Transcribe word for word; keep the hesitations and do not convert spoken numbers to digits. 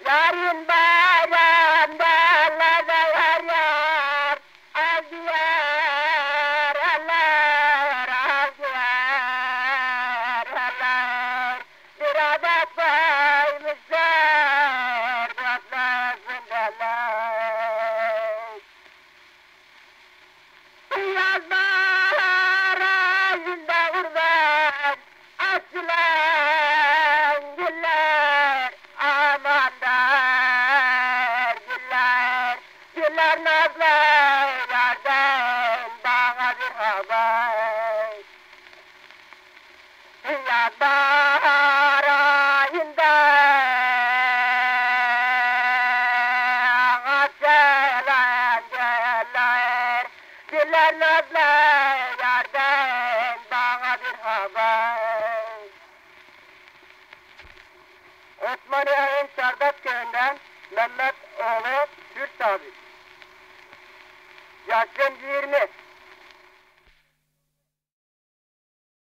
Yarın bayramda Allah'da yar yar, az yar, Allah, az yar, Allah. Bir adet baymışlar, bakmasın Allah. Yazlar ağacında kurban, açılan güller, amanlar güller, güller nazlı yardan bana bir haber. Yazlar ayında açılan güller, güller nazlı yardan bana bir haber. Osmaniye'nin Çardak köyünden Mehmed oğlu Pir Sabit. Yaşım yirmi.